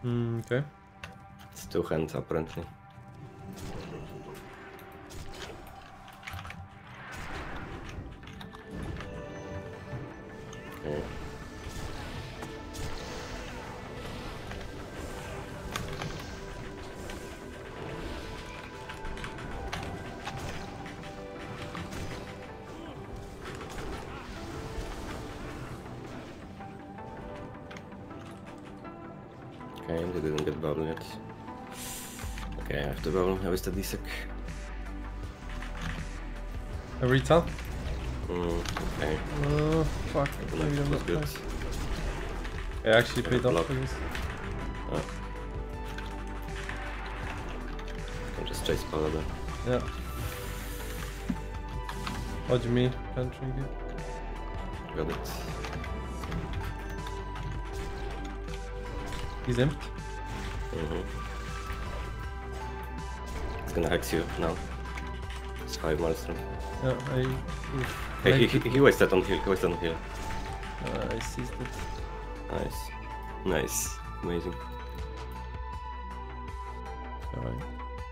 Okay. It's two hands apparently. Okay. Okay, they didn't get bubble yet. Okay, I have to bubble. I wasted the sec. A retail? Okay. Oh, fuck. Maybe I'm That was not good. nice. I actually paid off block. for this. Oh. Can just chase Paladin. Yeah. Dodge me. Can't trigger it. Got it. He's in. It's gonna hex you now. It's 5 Maelstrom. Yeah, Hey, he wasted on heal. He wasted on heal. I seized it. Nice. Nice. Amazing. Alright.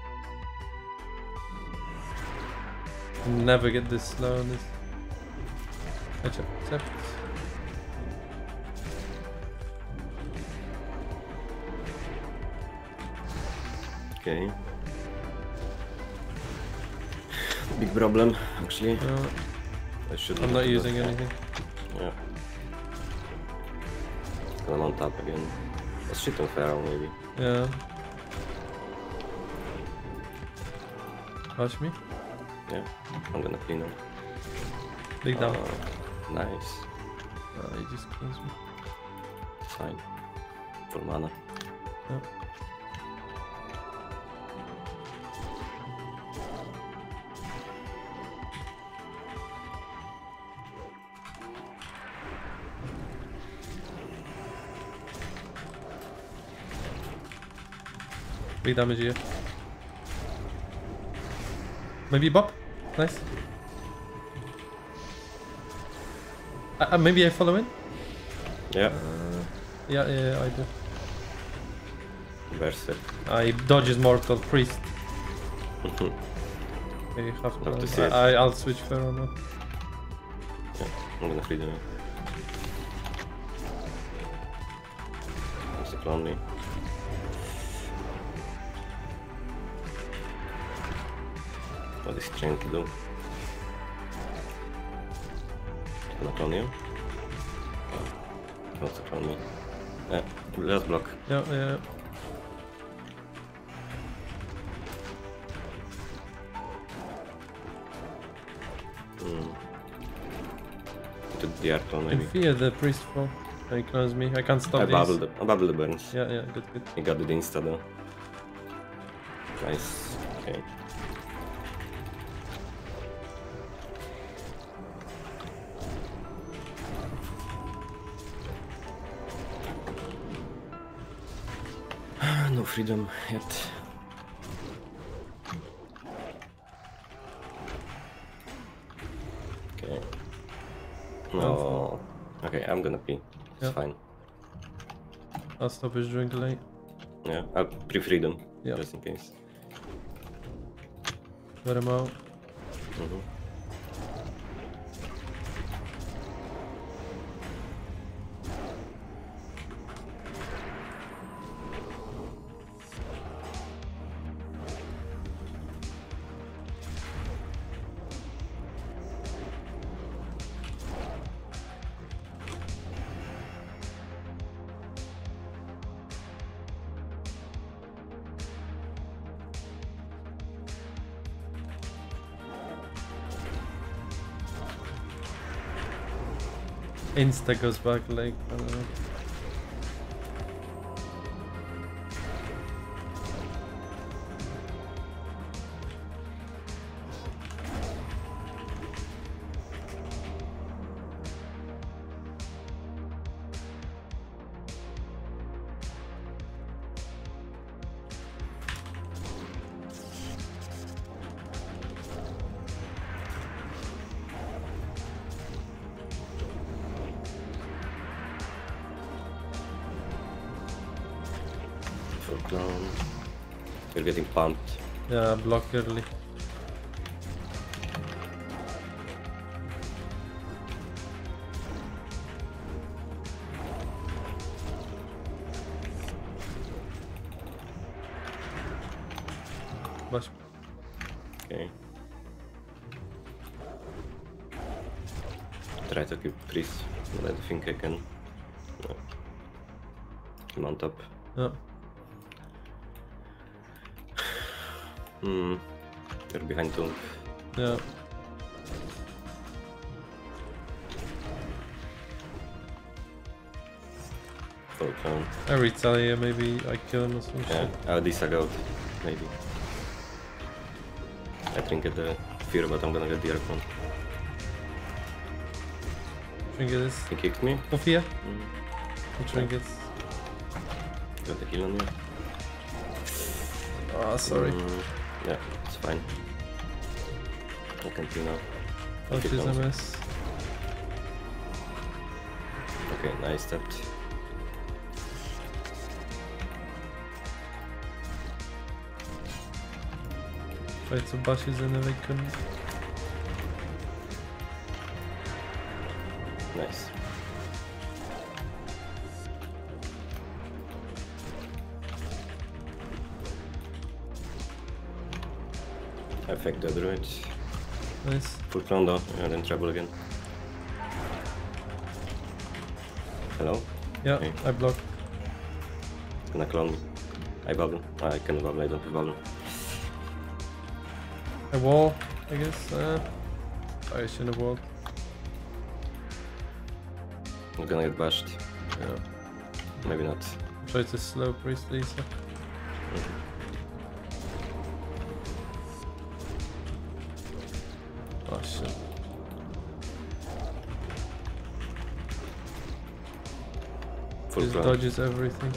Never get this slow on this. Except. Okay. Big problem, actually. I should. I'm not using anything. Yeah. I'm on top again. Let's shit on Pharaoh, maybe. Yeah. Watch me. Yeah. I'm gonna clean him. Big down. Nice. He just cleans me. Fine. Full mana. Yeah. Big damage here. Maybe bop. Nice. Maybe I follow in? Yeah. Yeah, I do. Berserk. I dodges Mortal Priest. Okay, Love to see it. I'll switch Pharaoh now. Yeah. I'm gonna free them. Just clone me. What is trying to do? Gonna clone you? He wants to clone me. Yeah, let's block. Yeah. To the art clone I can maybe. fear the priest fall. He clones me. I can't stop I these. bubbled the burns. Yeah, good. He got it insta though. Nice. Okay. No freedom yet. Okay. No. Okay, I'm gonna pee. It's Yeah. fine. I'll stop his drink late. Yeah, I'll pre-freedom. Yeah. Just in case. Let him out. Insta goes back like I don't know. Full clone. You're getting pumped. Yeah, block early. Baş. Okay. Try to keep priest, but I don't think I can. No. Mount up. Yeah. You're behind Tomb. Yeah. Full clone. I retaliate, maybe I kill him or some Yeah, shit. I'll disag out, maybe. I think get the fear, but I'm gonna get the Archon. Trinkets. He kicked me. Sofia? The trinkets. Got the heal on you. Ah, sorry. Yeah, it's fine. I can heal now. Oh, Keep she's a going. mess. Okay, nice stepped. Tried to bash his and I couldn't. Nice. Affect the druid. Nice. Full clone though, you're in trouble again. Hello? Yeah, Okay. I block. It's gonna clone me. I bubble. I can bubble, I don't have bubble. I wall, I guess. I shouldn't have walled. I'm gonna get bashed. Yeah. Maybe not. Try to slow priest Lisa. Oh shit. Full Just clone. dodges everything.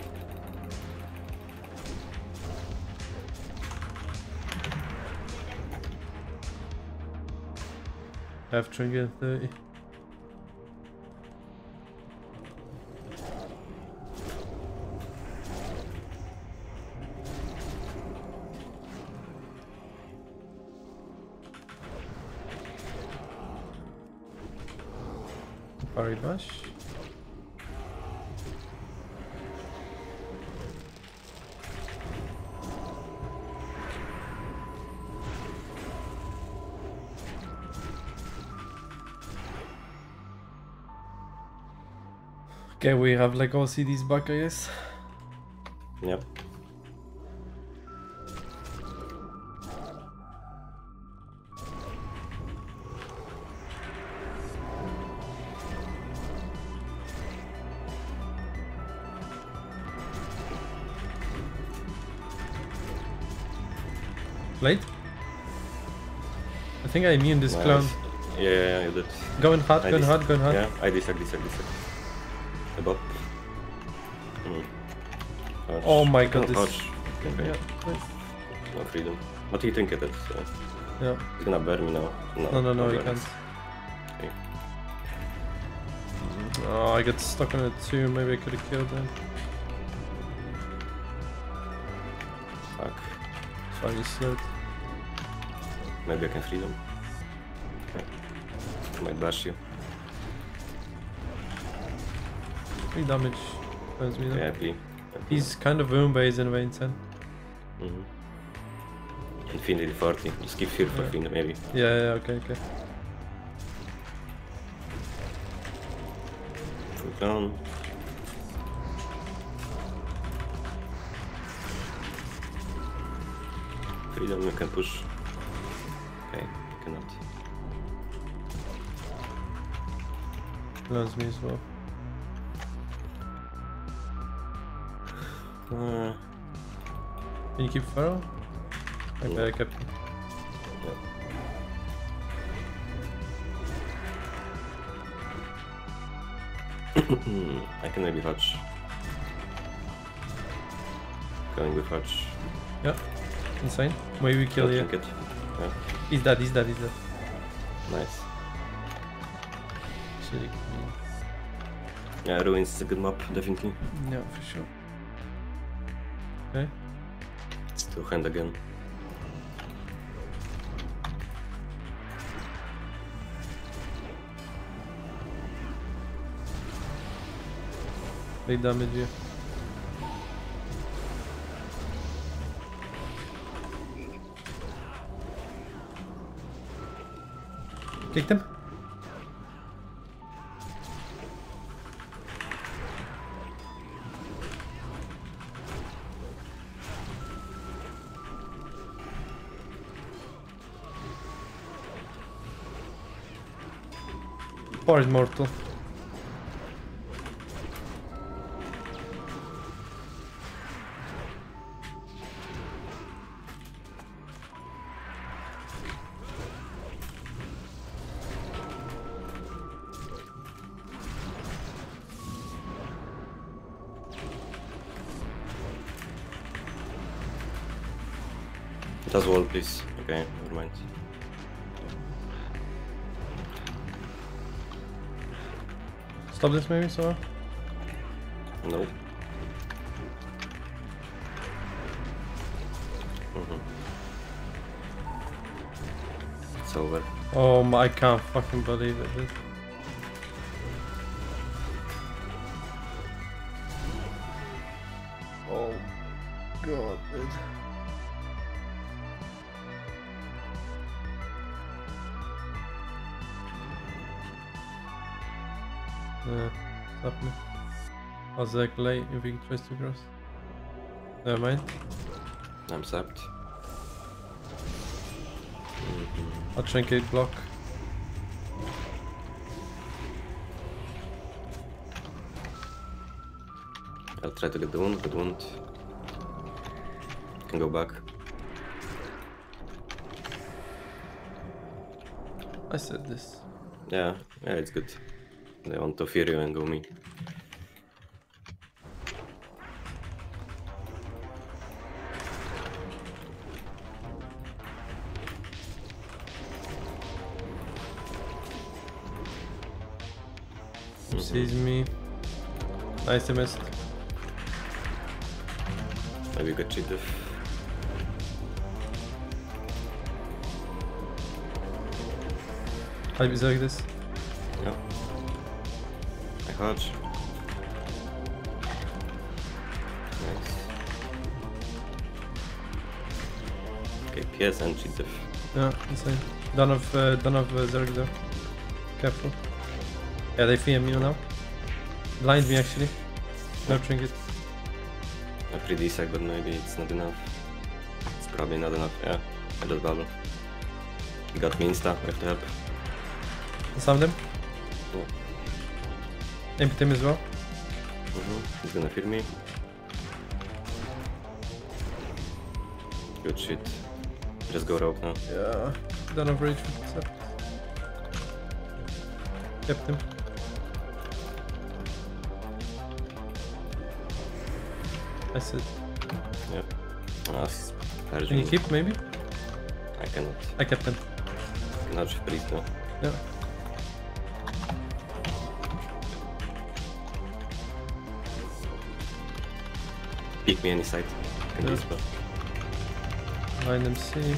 Half trinket 30. Parry bash. Okay, we have like all CDs back, I guess. Yep. Late? I think I immune this Nice. clown. Yeah, you did. Going hard, I going dis- hard, going hard. Yeah, I disag. A bop. Hodge. Oh my god, Oh, this. Hodge. Okay, yeah, nice. No freedom. What do you think it is? Yeah. He's gonna burn me now. No, you burn can't. it. Okay. Oh, I got stuck on it too. Maybe I could have killed him. Fuck. Fine, you slowed. Maybe I can free them. Okay. I might bash you. 3 damage. Burns me Yeah, though. please. He's kind of wound based in Vein 10. Infinity 40. Just keep fear for Yeah. Fiend, maybe. Yeah, okay. Full clown. Freedom, you can push. Okay, you cannot. Burns me as well. Can you keep Pharaoh? Okay, Yeah. I kept him. I can maybe Hodge. Going with Hodge. Yeah. Insane. Maybe we kill I'll you. drink it. Yeah, He's dead. nice. Actually, Yeah, Ruins is a good map, definitely. yeah, for sure. Okay. It's two hand again. They damage you. Kick them. Or is mortal. Does wall, please. Okay, never mind. Stop this maybe, so. Nope. It's over. Oh my, I can't fucking believe it, dude. Oh god, dude. Stop me. I was like late if he tries to cross. Never mind. I'm sapped. I'll trinkette block. I'll try to get the wound, but wound. Can go back. I said this. Yeah, it's good. They want to fear you and go me. Sees me. Nice, I missed. Maybe you get cheated. I'll be like this. Yeah. I hodge. Nice. Okay, PS and cheated. Yeah, insane. Don't have Zerg though. Careful. Yeah, they fear me now. Blind me actually. No trinket. A 3D sec, but maybe it's not enough. It's probably not enough, yeah. I just bubble. He got me insta, I have to help. Slam them. Yeah. Empty him as well. He's gonna fear me. Good shit. Just go rogue now. Yeah. Don't have rage with accept. Kept him. I said. Yeah. Nice. Can you keep maybe? I cannot. I kept him. Cannot freeze though. Yeah. Pick me any side. Can Yeah. be spell. Blind MC.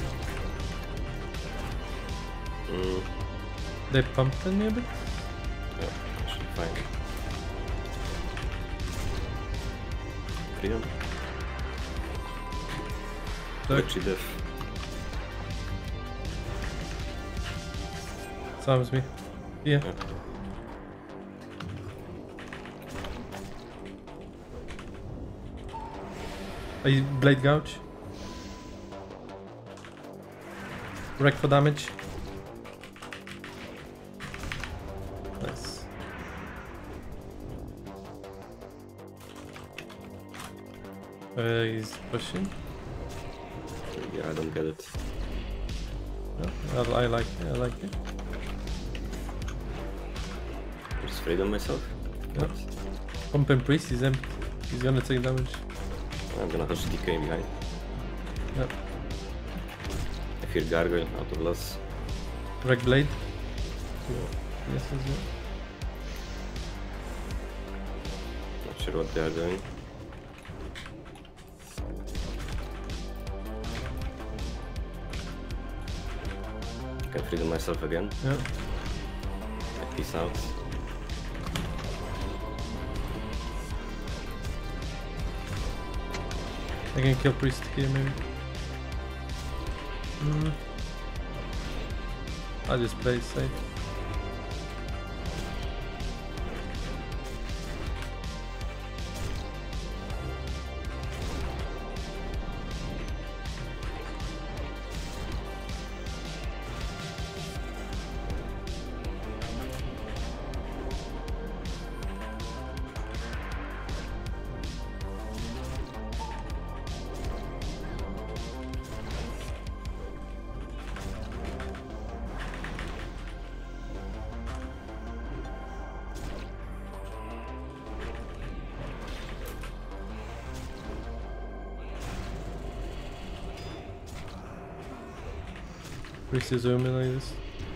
They pumped in me a bit. Yeah, should be fine. Freedom. Look. Actually def. Slams me. Yeah. Yeah. I blade gouge. Wreck for damage. Nice. He's pushing. Yeah, I don't get it. Yeah, I like it. I like it. Just freedom myself. Yeah. What? Pump and priest is empty. He's gonna take damage. I'm gonna touch DK behind. Yep. I fear gargoyle out of loss. Wreck blade. Yes, as well. Not sure what they are doing. can freedom myself again. Yeah. Peace out. I can kill priest here maybe. I'll just play it safe. Priest is zooming like this.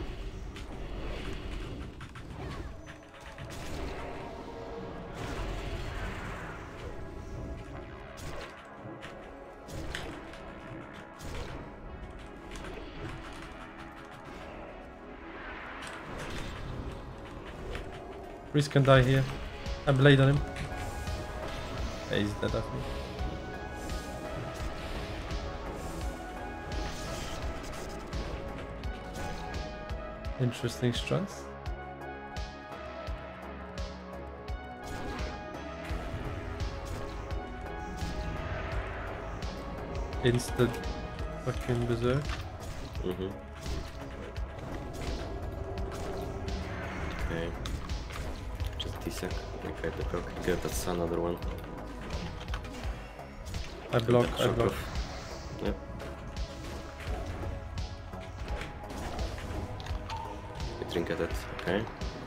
Priest can die here. I blade on him. Yeah, he's dead after me. Interesting strats. Instant fucking berserk. Okay. Just T-sec. Okay, the proc. Good, that's another one. I block. Yep. Drink at it, okay.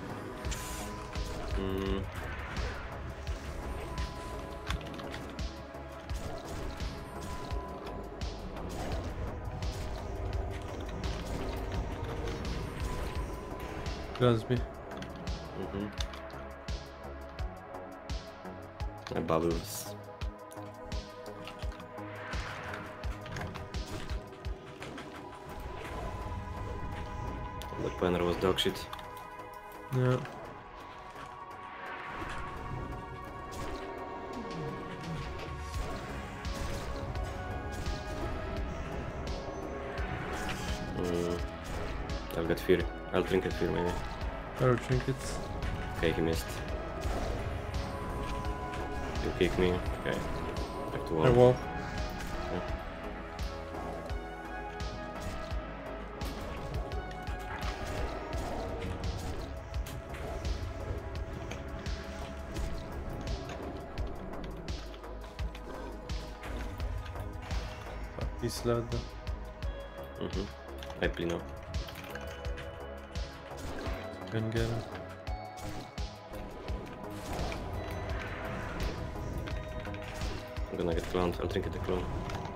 Gatsby. Bubbles. The planner was dog shit. Yeah. I've got fear. I'll drink it fear maybe. Arrow trinkets. Okay, he missed. You kick me. Okay. Back to wall. Wall. He's slowed though. I play now. Can get him. I'm gonna get cloned. I'll drink it the clone.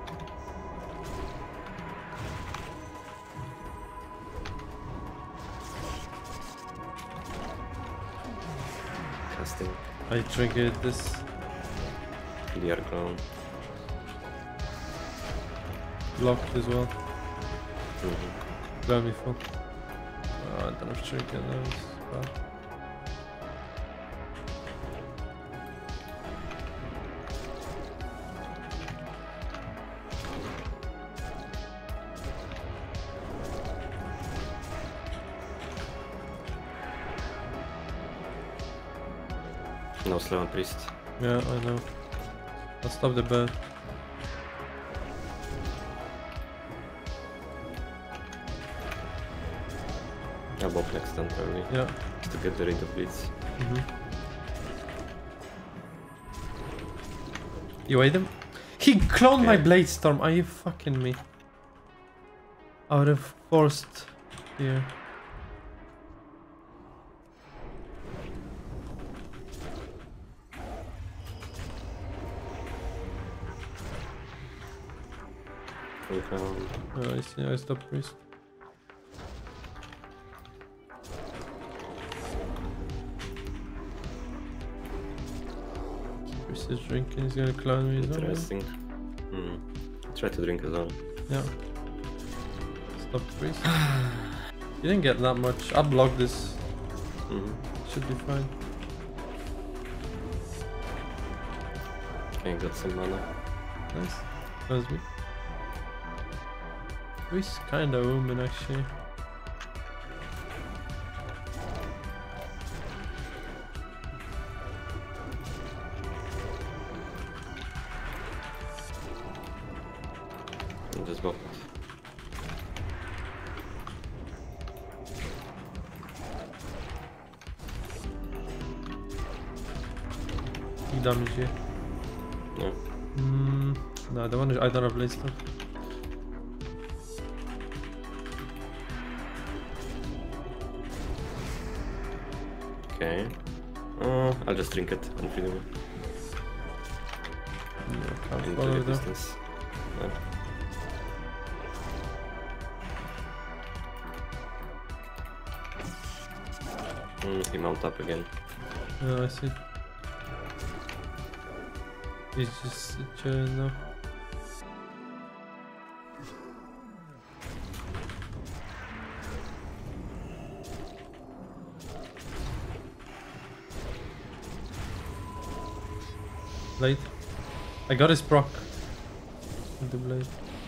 Casting. I triggered this. DR clone. Blocked as well. Grab me full. Oh, I don't have trinket, that was bad. No slow on priest. Yeah, I know. I'll stop the bird. I'll bop next turn probably. Yeah. Just to get the rate of blitz. You ate him? He cloned my Blade Storm. Are you fucking me? I would have forced here. Full crown. Oh, I see. I stopped priest. Priest is drinking. He's gonna clone me as well. Interesting. Try to drink as well. Yeah. Stop priest. You didn't get that much. I'll block this. Mm-hmm. Should be fine. Okay, got some mana. Nice. That was me. He's kinda omen actually. Just go. Big damage here. Yeah. No, I don't have blade stuff. Okay. I'll just drink it and freedom. Yeah, can't Into follow the them. distance. Yeah. He mount up again. Yeah, I see. He's just chilling now. Blade. I got his proc. With the blade.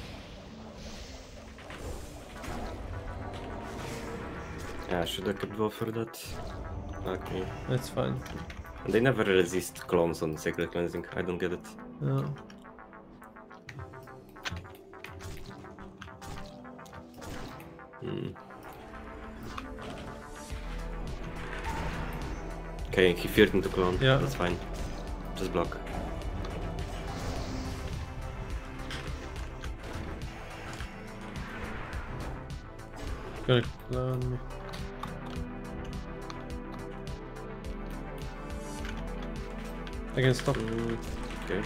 Yeah, should I could go for that? Okay. That's fine. And they never resist clones on Sacred Cleansing. I don't get it. Yeah. Okay, he feared into clone. Yeah. That's fine. Just block. Gonna clone me. I can stop. Okay.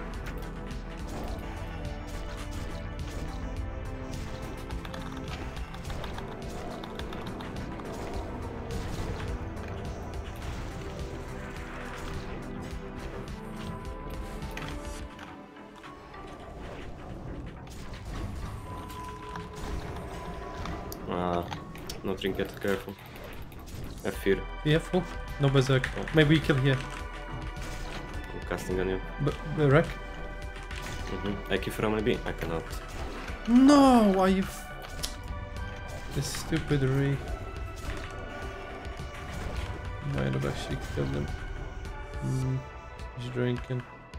No trinket, careful. Have fear. Careful. No berserk. Maybe we kill here. I'm casting on you. Wreck? I keep from maybe. I cannot. No! Why you? This stupid Ree. Might have actually killed him. He's drinking.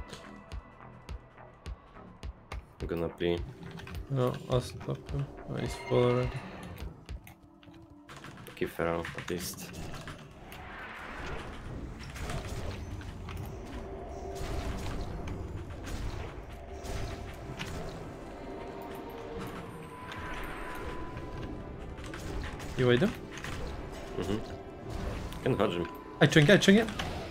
I'm gonna play. No, I'll stop him. Oh, he's full already. Keep Pharaoh at least. You wait him? Can dodge him. I drink it.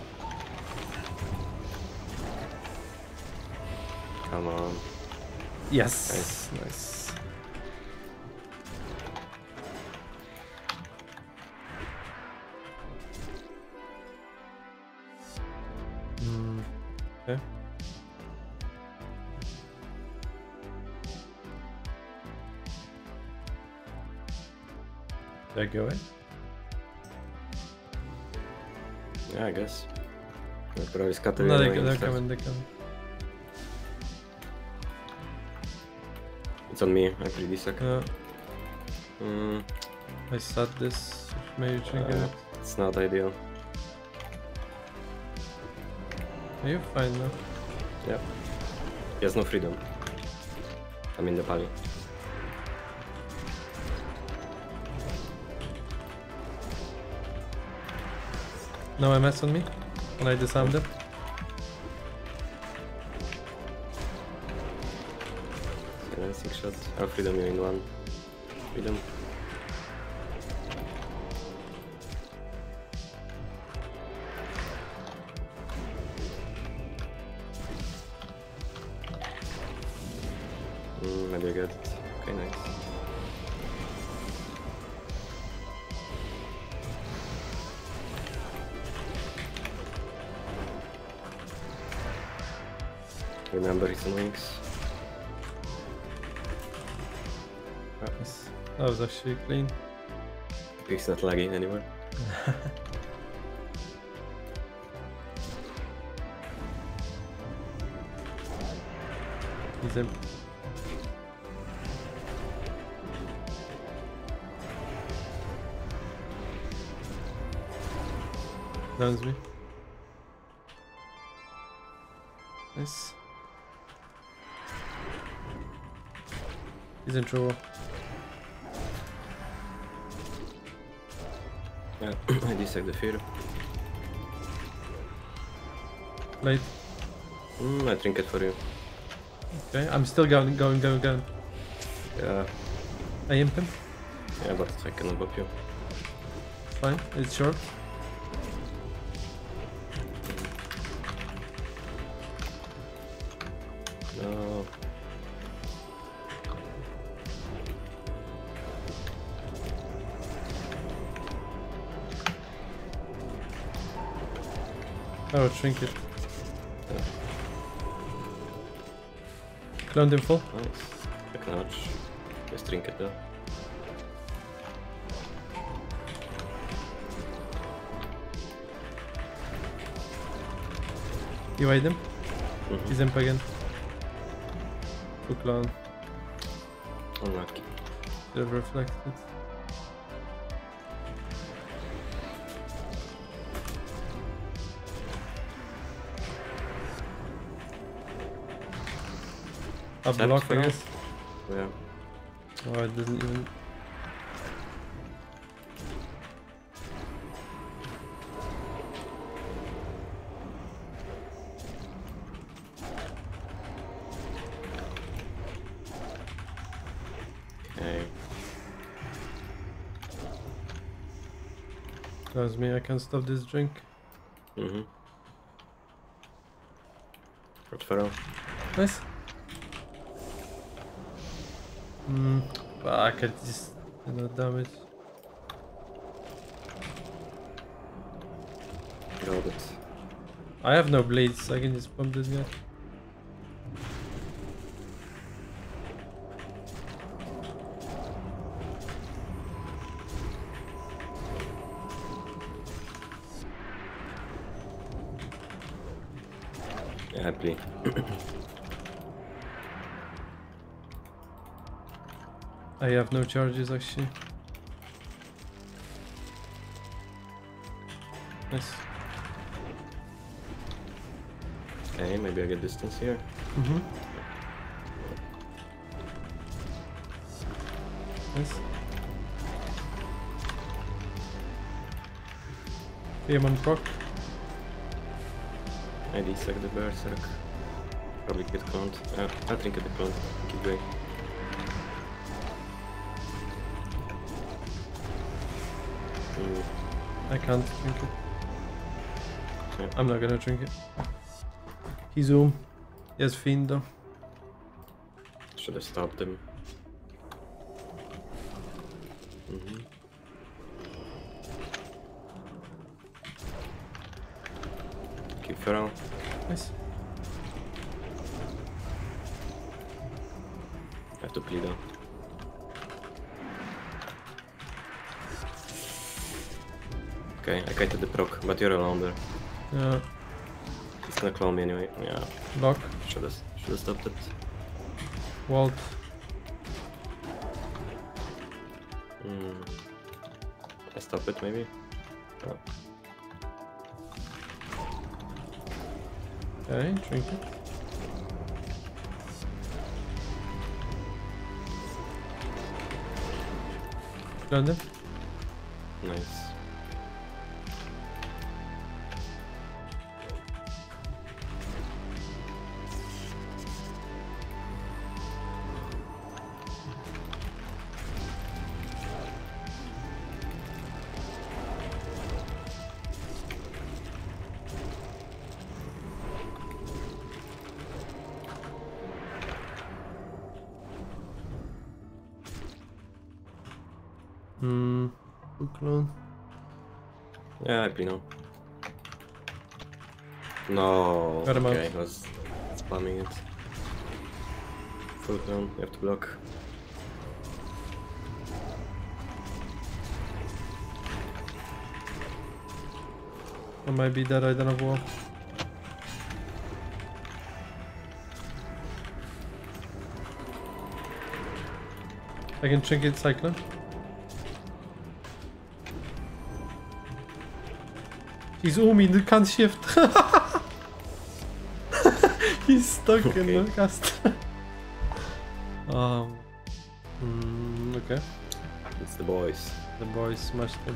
Come on. Yes. Nice. Okay. Did I go in? Yeah, I guess. They're probably scattering. No, away they're instead. coming, they're coming. It's on me. I play this second. I set this. Maybe trigger it. It's not ideal. You're fine now. Yep. He has no freedom. I'm in the pally. No MS on me when I disarmed him. Silencing shot. Oh, freedom, you're in one. Freedom. Maybe I get it. Okay, nice. Remember his wings. Nice. That was actually clean. Pig's not laggy anymore. He's in. Downs me. Nice. He's in trouble. Yeah, I dissect the fear. Late. I trinket for you. Okay, I'm still going. Yeah, I imp him. yeah, but I cannot bop you. Fine, it's short. No. Oh, trinket. Yeah. Cloned him full. Nice. I can notch. Just trinket though. You ate him. Mhm. He's imp again. Full clone. Unlucky. Should have reflected. Up Tapped block, for I now. guess. Yeah. Oh, it doesn't even. Okay. Tells me I can stop this drink. Mhm. Got Pharaoh. Nice. But I could just damage. Got it. I have no blades, I can just pump this guy. Yeah, happily. I have no charges actually. Nice. Okay, maybe I get distance here. Mm-hmm. Nice. Fearman proc. I dissect the berserk. Probably get cloned. I think at the clone. Keep going. I can't drink it. Yeah. I'm not gonna drink it. He's zoom. He has fiend though. Should have stopped him. Keep Pharaoh. Nice. I have to plead out. Okay, I kited the proc, but you're alone there. Yeah. He's gonna clone me anyway. Yeah, Block. should have stopped it. Walt. I stop it maybe. Oh. Okay, drink it. Clone him. Nice. Full clone. Yeah, I Pino. No. Got him okay, out. I was spamming it. Full clone, you have to block. Or maybe that I don't have wall. I can trinket cyclone. He's Umi, du kan shift. He's stuck in the cast. Okay. It's the boys. The boys smashed him.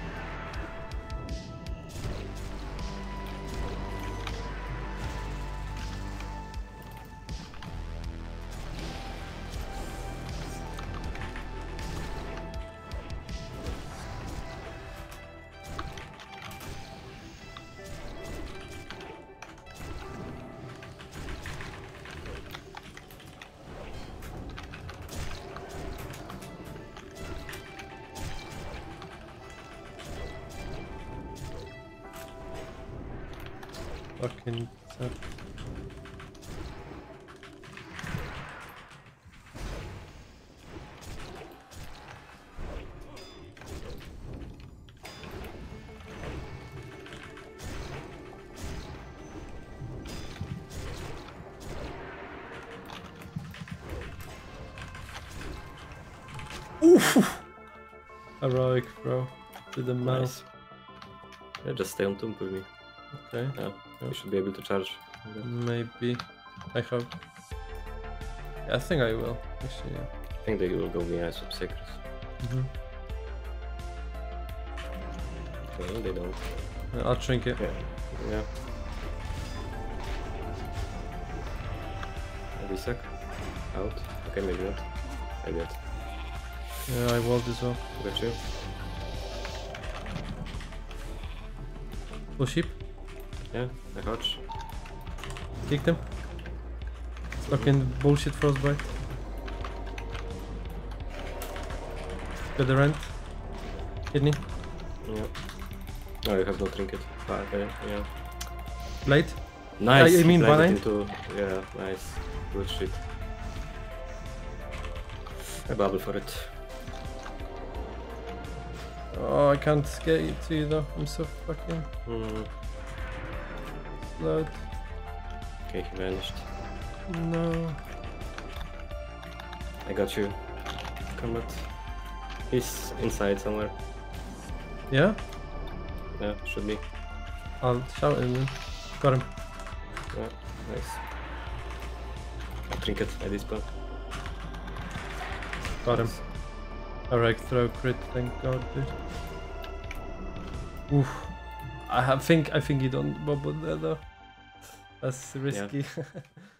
Fucking sad. Oof! Heroic, bro. To the mouth. Nice. Yeah, just stay on top with me. Okay. Yeah, you should be able to charge. Maybe. I hope. Yeah, I think I will. Actually, yeah. I think they will go via sub-secrets. Okay, they don't. I'll shrink it. Yeah. Yeah. Maybe suck. Out. Okay, maybe not. Maybe not. Yeah, I walled as well. Got you. Full sheep. Yeah, I hodge. Kicked him. Fucking bullshit frostbite. Got the rent. Kidney. Yeah. Oh, you have no trinket. Okay, yeah. Blade. Nice. I mean he blinded banane? into. Yeah, nice. Good shit. I bubble for it. Oh, I can't get it to you though. I'm so fucking slowed. Okay, he vanished. No. I got you. Combat. He's inside somewhere. Yeah? Yeah, should be. I'll shout him then. Got him. Yeah, nice. A trinket at this point. Got him. Alright, throw crit, thank god, dude. Oof. I think you don't bubble there though. That's risky.